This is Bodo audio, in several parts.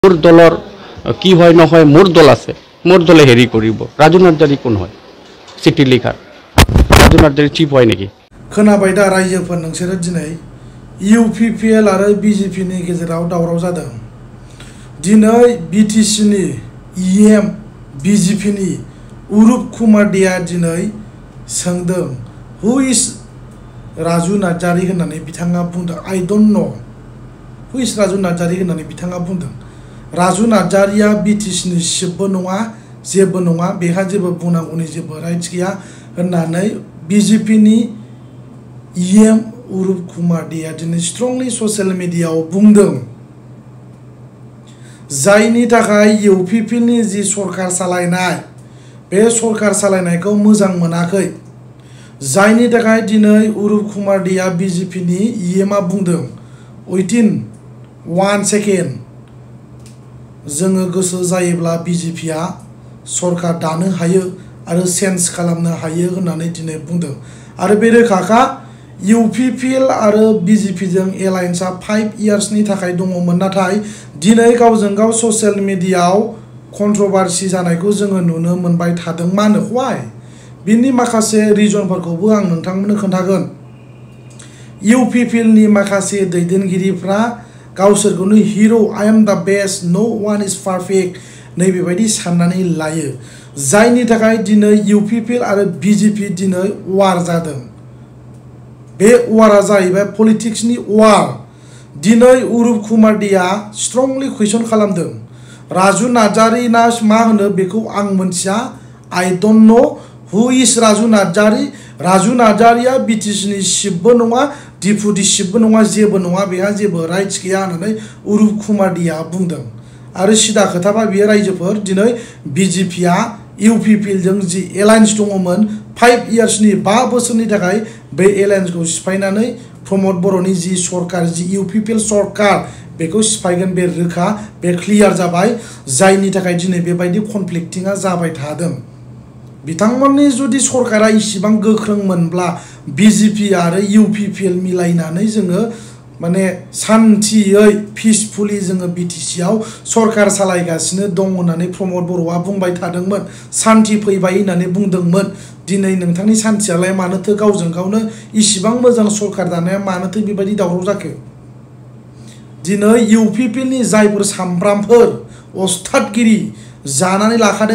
মোর দলৰ কি হয় নহয় মোর দল আছে মোর দলে হেৰি কৰিব ৰাজু নাৰ্জাৰী কোন হয় চিঠি লিখাৰ ৰাজু নাৰ্জাৰী চিফ হয় নেকি खोनाबाय दा रायजोफोर नोंसोरो दिनै UPPL आरो BJP नि गेजेराव दावराव जादों दिनै BTC नि EM BJP नि उरुप कुमार देआ दिनै सोंदों हु इज राजु नार्जारी होननानै बिथाङा बुंदों I don't know हु इज राजु नार्जारी होननानै बिथाङा बुंदों राजु नार्जारीया BTC नि सिबबो नङा जेबो नङा बेहा जेबो बुंनांगौनि जेबो राइट्स गैया होननानै BJP नि EM उरुप कुमार देआ दिनै स्ट्रंलि ससियेल मिडियायाव बुंदों जायनि थाखाय UPPL नि जि सरकार सालायनाय बे सरकार सालायनायखौ मोजां मोनाखै जायनि थाखाय दिनै उरुप कुमार देआ BJP नि EM आ बुंदों within 1 सेकेन्ड जोङो गोसो जायोब्ला BJP आ सरकार दानो हायो आरो चेन्ज खालामनो हायो होननानै दिनै बुंदों आरो बे रोखाखा UPPL आरो BJP जों एलायन्सआ 5 इयार्सनि थाखाय दङमोन नाथाय दिनै गावजों गाव ससियेल मिडियायाव कन्ट्रोभार्सि जानायखौ जोङो नुनो मोनबाय थादों मानो व्हाय बिनि माखासे रिजनफोरखौबो आं नोंथांमोननो खोन्थागोन UPPL नि माखासे दैदेनगिरिफ्रा गावसोरखौनो हिरो I am the best no one is perfect नैबेबायदि साननानै लायो जायनि थाखाय दिनै UPPL आरो BJP दिनै वार जादों बे वारा जाहैबाय पलिटिक्सनि वार दिनै उरुप कुमार देआ स्ट्रंलि क्वेश्चन खालामदों राजु नार्जारी ना मा होनो बेखौ आं मोनथिया I don't know हु इज राजु नार्जारीया BTC नि सिबबो नङा डिपुटि सिबबो नङा जेबो नङा बेहा जेबो राइट्स गैया होननानै उरुप कुमार देआ बुंदों आरो सिदा खोथाबा बियो रायजोफोर दिनै BJP आ UPPL जों जि एलायन्स दङमोन 5 इयार्सनि 5 बोसोरनि थाखाय बे एलायन्सखौ सिफायनानै प्रमद बर'नि जि सरकार जि UPPL सरकार बेखौ सिफायगोन बे रोखा बे क्लियार जाबाय जायनि थाखाय दिनै बेबायदि कनफ्लिक्टिंआ जाबाय थादों बिथांमोननि जुदि सरकारा इसिबां गोख्रोंमोनब्ला BJP आरो UPPL मिलायनानै जोङो माने शान्तियै पिसफुली जोङो BTC आव सरकार सालायगासिनो दं होननानै प्रमद बर'आ बुंबाय थादोंमोन शान्ति फैबाय होननानै बुंदोंमोन दिनै नोंथांनि शान्तियालाय मानोथो गावजों गावनो इसिबां मोजां सरकार दानाया मानोथो बेबायदि दावराव जाखो दिनै UPPL नि जायफोर सामब्रामफोर अस्थादगिरि जानानै लाखादो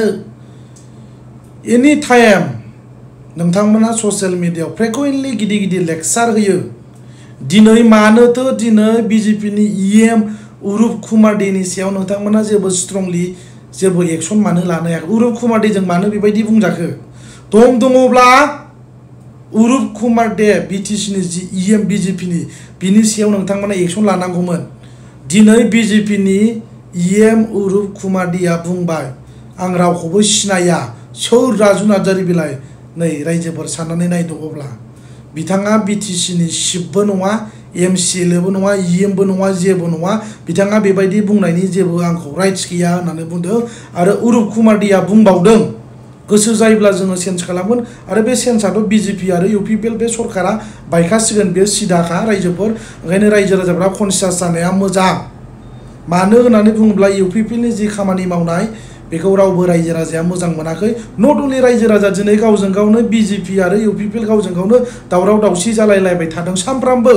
एनी टाइम नोंथांमोना ससियेल मिडियायाव फ्रिकुवेन्टलि गिदिर गिदिर लेक्चार होयो दिनै मानोथो दिनै BJP नि EM उरुप कुमार देनि सायाव नोंथांमोना जेबो स्ट्रंलि जेबो एक्शन मानो लानो हायाखै उरुप कुमार देजों मानो बेबायदि बुंजाखो दङब्ला उरुप कुमार दे BTC नि जि EM BJP नि बिनि सायाव नोंथांमोना एक्शन लानांगौमोन दिनै BJP नि EM उरुप कुमार देआ बुंबाय आं रावखौबो सिनाया सोर राजु नार्जारी बिलाय नै रायजोफोर साननानै नायदो अब्ला बिथाङा BTC नि सिबबो नङा MCL बो नङा EM बो नङा जेबो नङा बिथाङा बेबायदि बुंनायनि जेबो आंखौ राइट्स गैया होननानै बुंदों आरो उरुप कुमार देआ बुंबावदों गोसो जायोब्ला जोङो चेन्ज खालामगोन आरो बे चेन्जआथ' BJP आरो UPPL बे सरकारा बायखासिगोन बे सिदाखा रायजोफोर ओंखायनो रायजो राजाफ्रा कनसियास जानाया मोजां मानो होननानै बुङोब्ला UPPL नि जि खामानि मावनाय बेखौ रावबो रायजो राजाया मोजां मोनाखै नट अनलि रायजो राजा दिनै गावजों गावनो BJP आरो UPPL गावजों गावनो दावराव दावसि जालायलायबाय थादों सामफ्रामबो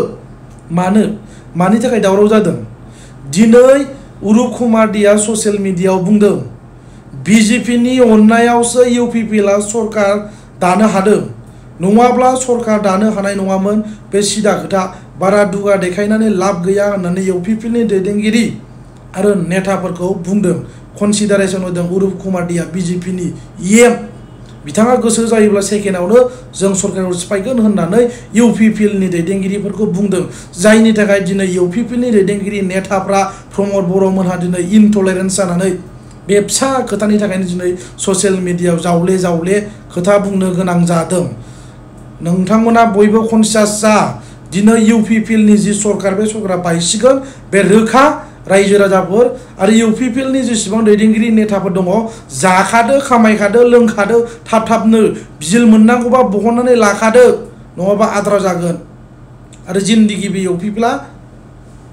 मानि थाखाय दावराव जादों दिनै उरुप कुमार देआ ससियेल मिडियायाव बुंदों BJP नि अननायावसो UPPL आ सरकार दानो हादों नङाब्ला सरकार दानो हानाय नङामोन बे सिदा खोथा बारा दुगा देखायनानै लाब गैया होननानै UPPL नि दैदेनगिरि आरो नेताफोरखौ बुंदों कनसिडारेसन होदों उरुप कुमार देआ BJP नि EM बिथाङा गोसो जायोब्ला सेकेन्डआवनो जों सरकारखौ सिफायगोन होननानै UPPL नि दैदेनगिरिफोरखौ बुंदों जायनि थाखाय दिनै UPPL नि दैदेनगिरि नेताफ्रा प्रमद बर'मोनहा दिनै इनटलारेन्स जानानै बे फिसा खोथानि थाखायनो दिनै ससियेल मिडियायाव जावले खोथा बुंनो गोनां जादों नोंथांमोना बयबो कनसियास जा दिनै UPPL नि जि सरकार बे सरकारा बायसिगोन बे रोखा रायजो राजाफोर आरो UPPL नि जेसेबां दैदेनगिरि नेताफोर दङ जाखादो खामायखादो लोंखादो थाबनो बिल मोननांगौबा बहननानै लाखादो नङाबा आद्रा जागोन आरो जिन्दगि बे UPPL आ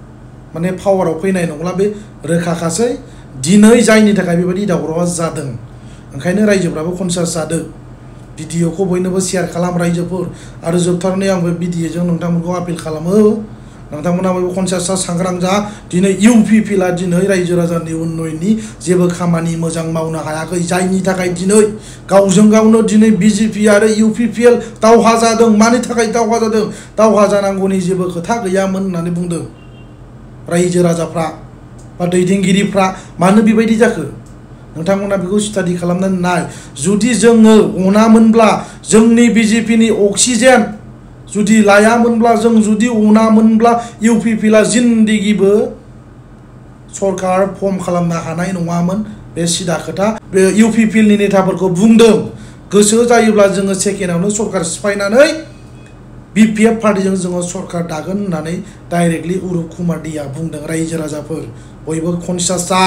माने पावाराव फैनाय नंला बे रोखाखासै दिनै जायनि थाखाय बेबायदि दावरावआ जादों ओंखायनो रायजोफ्राबो कनसियास जादों भिडिअखौ बयनोबो शेयार खालाम रायजोफोर आरो जोबथारनायाव आंबो भिडिअजों नोंथांमोनखौ आपिल खालामो नोंथांमोनाबो कनसियास सांग्रां जा दिनै UPPLआ दिनै रायजो राजानि उन्नयननि जेबो खामानि मोजां मावनो हायाखै जायनि थाखाय दिनै गावजों गावनो दिनै BJP आरो UPPL दावहा जादों मानि थाखाय दावहा जादों दावहा जानांगौनि जेबो खोथा गैयामोन होननानै बुंदों रायजो राजाफ्रा बा दैदेनगिरिफ्रा मानो बेबायदि जाखो नोंथांमोना बेखौ स्टाडि खालामनानै नाय जुदि जोङो अनामोनब्ला जोंनि BJPनि अक्सिजेन जुदि लायामोनब्ला जों जुदि अनामोनब्ला UPPLआ जिन्दगिबो सरकार फर्म खालामनो हानाय नङामोन बे सिदा खोथा बे UPPLनि नेताफोरखौ बुंदों गोसो जायोब्ला जोङो सेकेन्डआवनो सरकार सिफायनानै BPF पार्टीजों जोङो सरकार दागोन होननानै डाइरेक्टलि उरुप कुमार देआ बुंदों रायजो राजाफोर बयबो कनसियास जा